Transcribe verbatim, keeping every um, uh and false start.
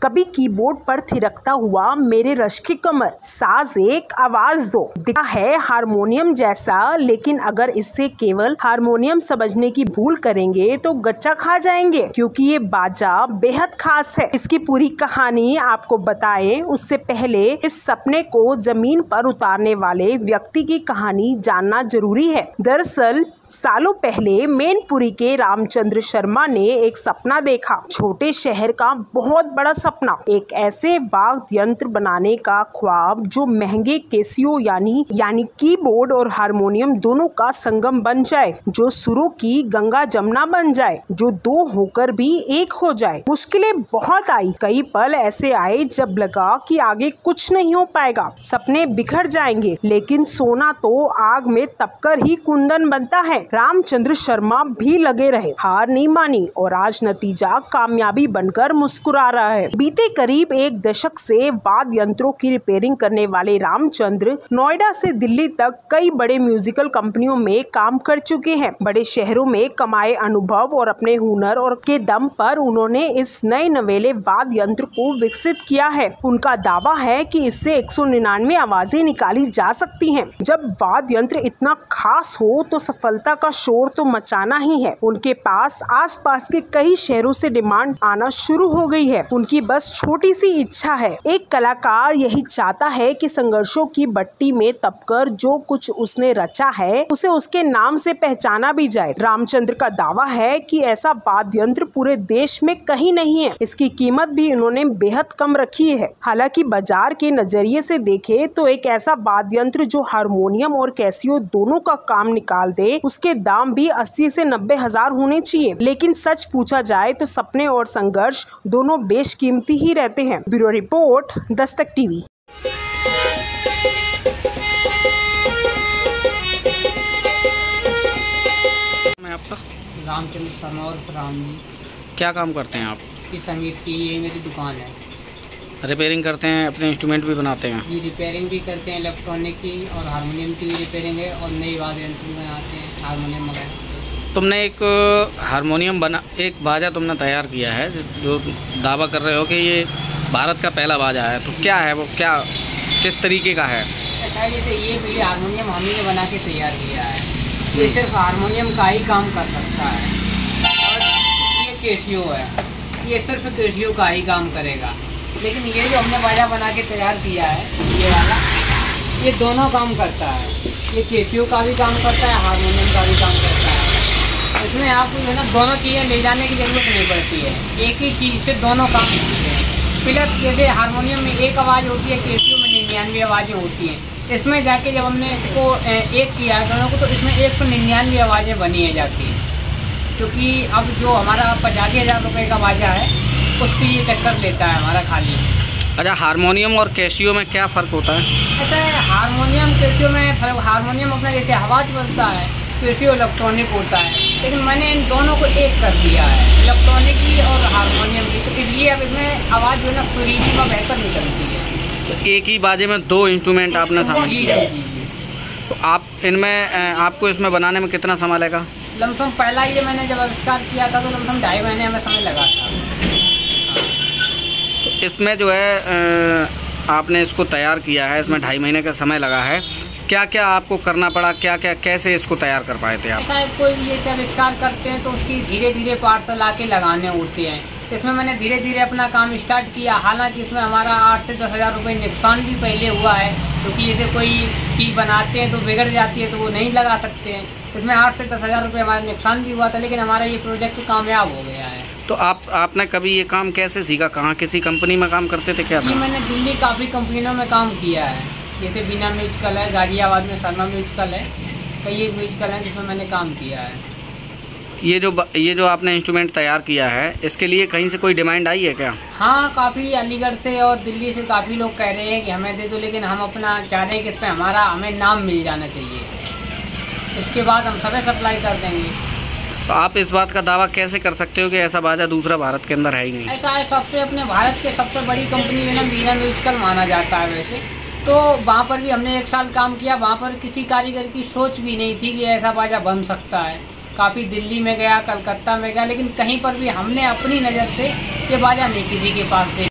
कभी कीबोर्ड पर थिरकता हुआ मेरे रश की कमर, साज एक आवाज दो। दिखता है हारमोनियम जैसा, लेकिन अगर इससे केवल हारमोनियम समझने की भूल करेंगे तो गच्चा खा जाएंगे, क्योंकि ये बाजा बेहद खास है। इसकी पूरी कहानी आपको बताएं उससे पहले इस सपने को जमीन पर उतारने वाले व्यक्ति की कहानी जानना जरूरी है। दरअसल सालों पहले मैनपुरी के रामचंद्र शर्मा ने एक सपना देखा, छोटे शहर का बहुत बड़ा सपना, एक ऐसे वाद्य यंत्र बनाने का ख्वाब जो महंगे कैसियो यानी यानी कीबोर्ड और हारमोनियम दोनों का संगम बन जाए, जो सुरों की गंगा जमुना बन जाए, जो दो होकर भी एक हो जाए। मुश्किलें बहुत आई, कई पल ऐसे आए जब लगा कि आगे कुछ नहीं हो पाएगा, सपने बिखर जाएंगे, लेकिन सोना तो आग में तपकर ही कुंदन बनता है। रामचंद्र शर्मा भी लगे रहे, हार नहीं मानी और आज नतीजा कामयाबी बनकर मुस्कुरा रहा है। बीते करीब एक दशक से वाद्य यंत्रों की रिपेयरिंग करने वाले रामचंद्र नोएडा से दिल्ली तक कई बड़े म्यूजिकल कंपनियों में काम कर चुके हैं। बड़े शहरों में कमाए अनुभव और अपने हुनर और के दम पर उन्होंने इस नए नवेले वाद्य यंत्र को विकसित किया है। उनका दावा है कि इससे एक सौ निन्यानवे आवाजें निकाली जा सकती हैं। जब वाद्य यंत्र इतना खास हो तो सफलता का शोर तो मचाना ही है। उनके पास आसपास के कई शहरों से डिमांड आना शुरू हो गई है। उनकी बस छोटी सी इच्छा है। एक कलाकार यही चाहता है कि संघर्षों की भट्टी में तपकर जो कुछ उसने रचा है उसे उसके नाम से पहचाना भी जाए। रामचंद्र का दावा है कि ऐसा वाद्य यंत्र पूरे देश में कहीं नहीं है। इसकी कीमत भी उन्होंने बेहद कम रखी है। हालांकि बाजार के नजरिए से देखे तो एक ऐसा वाद्य यंत्र जो हारमोनियम और कैसियो दोनों का काम निकाल दे, उसके दाम भी अस्सी से नब्बे हजार होने चाहिए। लेकिन सच पूछा जाए तो सपने और संघर्ष दोनों बेशकीमती ही रहते हैं। Bureau report, Dastak TV. मैं आपका रामचंद्र शर्मा और राम जी। क्या काम करते हैं आप? इस संगीत की ये मेरी दुकान है। रिपेयरिंग करते हैं, अपने इंस्ट्रूमेंट भी बनाते हैं? ये रिपेयरिंग भी करते हैं, इलेक्ट्रॉनिक की और हारमोनियम की भी रिपेयरिंग है और नई वाद्य यंत्र भी बनाते हैं, हारमोनियम वगैरह। तुमने एक हारमोनियम बना एक बाजा तुमने तैयार किया है जो दावा कर रहे हो कि ये भारत का पहला बाजा है, तो क्या है वो, क्या किस तरीके का है? ऐसा है जैसे ये पहले हारमोनियम हम ही ने बना के तैयार किया है। ये सिर्फ हारमोनियम का ही काम कर सकता है। और ये कैसियो है, ये सिर्फ कैसियो का ही काम करेगा। लेकिन ये जो हमने बाजा बना के तैयार किया है, ये वाला, ये दोनों काम करता है। ये कैसियो का भी काम करता है, हारमोनियम का भी काम करता है। इसमें आपको जो है ना दोनों चीज़ें ले जाने की ज़रूरत नहीं पड़ती है, एक ही चीज़ से दोनों काम होते हैं। प्लस जैसे हारमोनियम में एक आवाज़ होती है, कैसियो में निन्यानवे आवाज़ें होती हैं। इसमें जाके जब हमने इसको एक किया है दोनों को, तो इसमें एक सौ निन्यानवे आवाज़ें बनी है जाती हैं। क्योंकि अब जो हमारा पचासी हज़ार रुपये का बाजा है उसकी ये चक्कर लेता है हमारा खाली। अच्छा, हारमोनियम और कैसियो में क्या फ़र्क होता है? ऐसा है, हारमोनियम कैसियो में फर्क, हारमोनियम अपना जैसे आवाज़ बजता है, कैसियो इलेक्ट्रॉनिक होता है। लेकिन मैंने इन दोनों को एक कर दिया है, इलेक्ट्रॉनिक की और हारमोनियम की, तो इसलिए अब इसमें आवाज़ जो है ना सुरीली व बेहतर निकलती है। तो एक ही बाजे में दो इंस्ट्रूमेंट आपने शामिल किया? तो आप इनमें आपको इसमें बनाने में कितना समय लगा? लमसम पहला ये मैंने जब आविष्कार किया था तो लमसम ढाई महीने में समय लगा था। इसमें जो है आपने इसको तैयार किया है, इसमें ढाई महीने का समय लगा है। क्या क्या आपको करना पड़ा, क्या क्या कैसे इसको तैयार कर पाए थे आप? ऐसा है, कोई भी ये आविष्कार करते हैं तो उसकी धीरे धीरे पार्ट्स ला के लगाने होते हैं। तो इसमें मैंने धीरे धीरे अपना काम स्टार्ट किया। हालांकि इसमें हमारा आठ से दस हज़ार रुपये नुकसान भी पहले हुआ है, क्योंकि तो जैसे कोई चीज़ बनाते हैं तो बिगड़ जाती है तो वो नहीं लगा सकते हैं। तो इसमें आठ से दस हज़ार रुपये हमारा नुकसान भी हुआ था, लेकिन हमारा ये प्रोजेक्ट कामयाब हो गया है। तो आप आपने कभी ये काम कैसे सीखा? कहाँ, किसी कंपनी में काम करते थे क्या? जी, मैंने दिल्ली काफ़ी कंपनियों में काम किया है, जैसे बीना म्यूजिकल है, गाजियाबाद में शर्मा म्यूजिकल है, कई एक म्यूजिकल है जिसमें मैंने काम किया है। ये जो ये जो आपने इंस्ट्रूमेंट तैयार किया है, इसके लिए कहीं से कोई डिमांड आई है क्या? हाँ, काफ़ी अलीगढ़ से और दिल्ली से काफ़ी लोग कह रहे हैं कि हमें दे दो, लेकिन हम अपना चाह रहे हैं कि इस पर हमारा हमें नाम मिल जाना चाहिए, उसके बाद हम सभी सप्लाई कर देंगे। तो आप इस बात का दावा कैसे कर सकते हो कि ऐसा बाजा दूसरा भारत के अंदर है ही नहीं? ऐसा है, सबसे अपने भारत के सबसे बड़ी कंपनी है ना बीना म्यूजिकल माना जाता है वैसे तो। वहाँ पर भी हमने एक साल काम किया, वहाँ पर किसी कारीगर की सोच भी नहीं थी कि ऐसा बाजा बन सकता है। काफ़ी दिल्ली में गया, कलकत्ता में गया, लेकिन कहीं पर भी हमने अपनी नज़र से ये बाजा नहीं किसी के पास देखा।